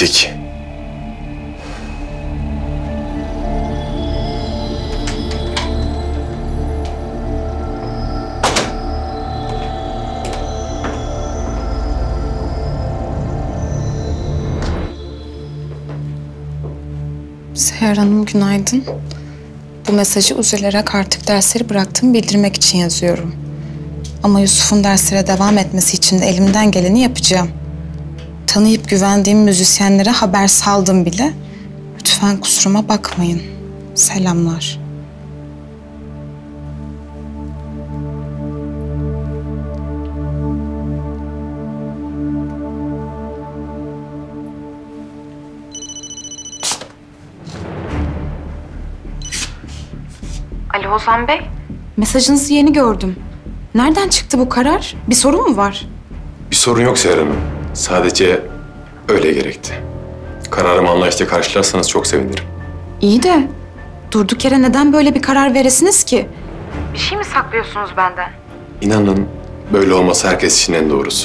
Pratik. Seher Hanım günaydın. Bu mesajı üzülerek artık dersleri bıraktığımı bildirmek için yazıyorum. Ama Yusuf'un derslere devam etmesi için de elimden geleni yapacağım. Tanıyıp güvendiğim müzisyenlere haber saldım bile. Lütfen kusuruma bakmayın. Selamlar. Alo Ozan Bey. Mesajınızı yeni gördüm. Nereden çıktı bu karar? Bir sorun mu var? Bir sorun yok Seher Hanım. Sadece öyle gerekti. Kararımı anlayışla karşılarsanız çok sevinirim. İyi de durduk yere neden böyle bir karar veresiniz ki? Bir şey mi saklıyorsunuz benden? İnanın böyle olması herkes için en doğrusu.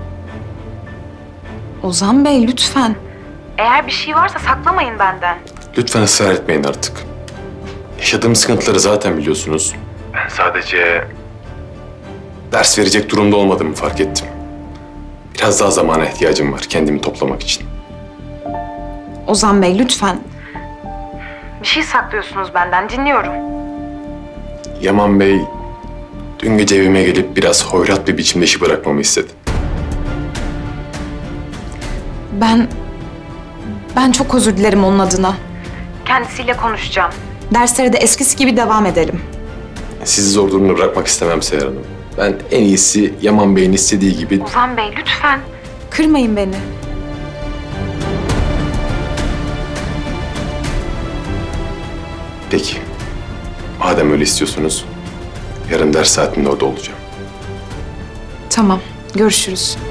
Ozan Bey lütfen. Eğer bir şey varsa saklamayın benden. Lütfen ısrar etmeyin artık. Yaşadığım sıkıntıları zaten biliyorsunuz. Ben sadece ders verecek durumda olmadığımı fark ettim. Biraz daha zamana ihtiyacım var kendimi toplamak için. Ozan Bey lütfen. Bir şey saklıyorsunuz benden, dinliyorum. Yaman Bey dün gece evime gelip biraz hoyrat bir biçimde işi bırakmamı istedi. Ben çok özür dilerim onun adına. Kendisiyle konuşacağım. Derslere de eskisi gibi devam edelim. Sizi zor durumda bırakmak istemem Seher Hanım. Ben en iyisi Yaman Bey'in istediği gibi... Ozan Bey lütfen. Kırmayın beni. Peki. Madem öyle istiyorsunuz, yarın ders saatinde orada olacağım. Tamam, görüşürüz.